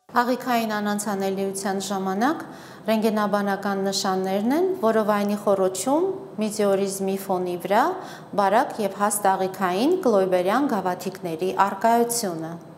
Աղիքային անանցելիության ժամանակ ռենտգենաբանական նշաններն են, որովայնի խոռոչում, մեteorizmի ֆոնի վրա բարակ եւ հաստ աղիքային գլոյբերյան գավաթիկների առկայությունը։